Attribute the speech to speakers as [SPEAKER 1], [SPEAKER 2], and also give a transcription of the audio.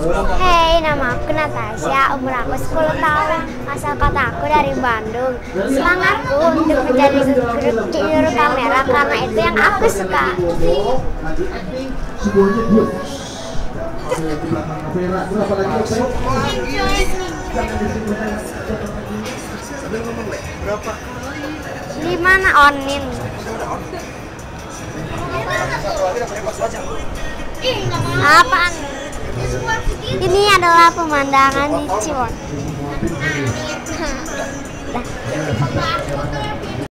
[SPEAKER 1] Hey, nama aku Natasha, umur aku 10 tahun, asal kota aku dari Bandung. Semangatku untuk menjadi juru kamera karena itu yang aku suka. Di mana Onin? Apaan? Ini adalah pemandangan di Ciwon. Dah.